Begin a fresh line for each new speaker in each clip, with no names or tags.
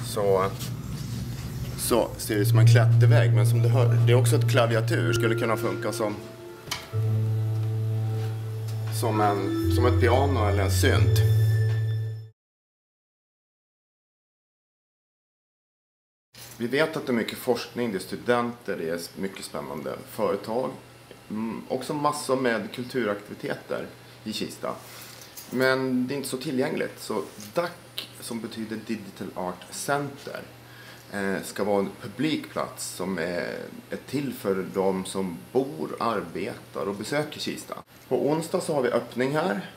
så ser det ut som en klättervägg, men som du hör, det är också ett klaviatur. Skulle kunna funka som ett piano eller en synt. Vi vet att det är mycket forskning, det är studenter, det är mycket spännande företag. Också massor med kulturaktiviteter i Kista. Men det är inte så tillgängligt. Så DAC, som betyder Digital Art Center, ska vara en publikplats som är till för de som bor, arbetar och besöker Kista. På onsdag så har vi öppning här.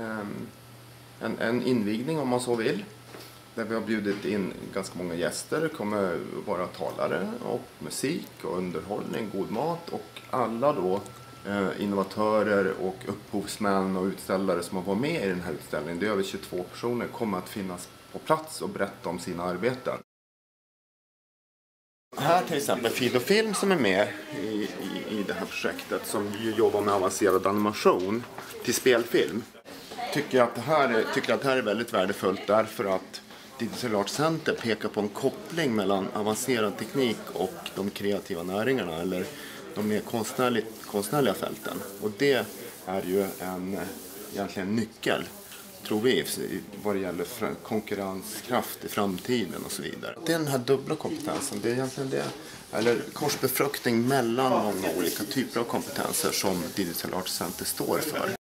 En invigning om man så vill. Där vi har bjudit in ganska många gäster. Det kommer vara talare och musik och underhållning, god mat. Och alla då innovatörer och upphovsmän och utställare som har varit med i den här utställningen, det är över 22 personer, kommer att finnas på plats och berätta om sina arbeten. Här till exempel Fidofilm som är med i det här projektet, som jobbar med avancerad animation till spelfilm. Tycker att det här är väldigt värdefullt därför att Digital Art Center pekar på en koppling mellan avancerad teknik och de kreativa näringarna eller de mer konstnärliga fälten. Och det är ju egentligen en nyckel, tror vi, vad det gäller konkurrenskraft i framtiden och så vidare. Det är den här dubbla kompetensen, det är egentligen det, eller korsbefruktning mellan många olika typer av kompetenser som Digital Art Center står för.